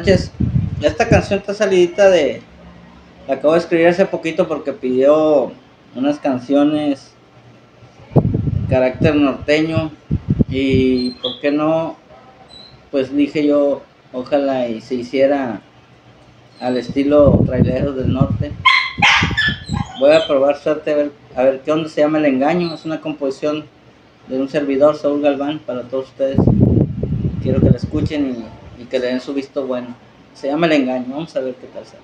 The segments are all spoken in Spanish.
noches. Esta canción está salidita la acabo de escribir hace poquito porque pidió unas canciones de carácter norteño y por qué no, pues dije yo, ojalá y se hiciera al estilo Traileros del Norte. Voy a probar suerte a ver qué onda. Se llama El Engaño, es una composición de un servidor, Saúl Galván, para todos ustedes. Quiero que la escuchen y que le den su visto bueno. Se llama El Engaño, vamos a ver qué tal sale.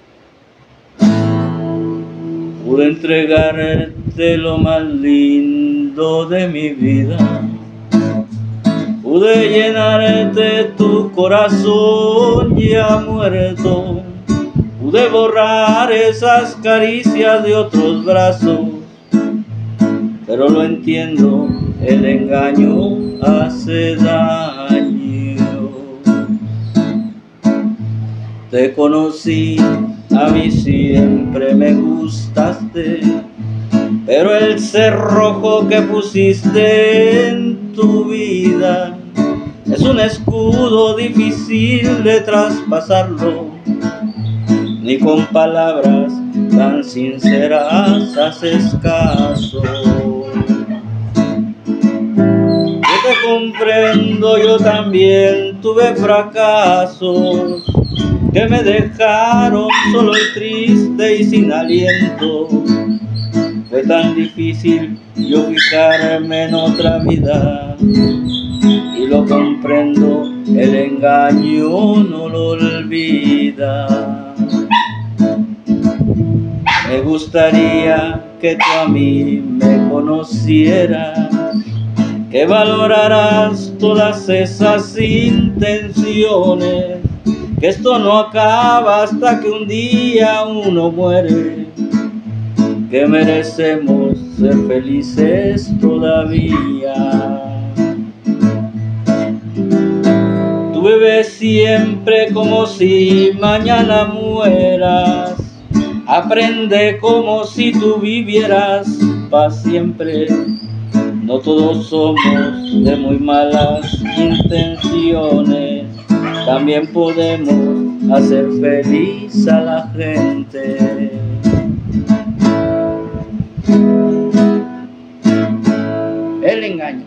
Pude entregarte lo más lindo de mi vida, pude llenarte tu corazón ya muerto, pude borrar esas caricias de otros brazos, pero lo entiendo, el engaño hace daño. Te conocí, a mí siempre me gustaste, pero el cerrojo que pusiste en tu vida es un escudo difícil de traspasarlo. Ni con palabras tan sinceras haces caso. Yo te comprendo, yo también tuve fracasos que me dejaron solo y triste y sin aliento. Fue tan difícil yo fijarme en otra vida y lo comprendo, el engaño no lo olvida. Me gustaría que tú a mí me conocieras, que valoraras todas esas intenciones, que esto no acaba hasta que un día uno muere, que merecemos ser felices todavía. Tú vives siempre como si mañana mueras, aprende como si tú vivieras para siempre. No todos somos de muy malas intenciones, también podemos hacer feliz a la gente. El Engaño.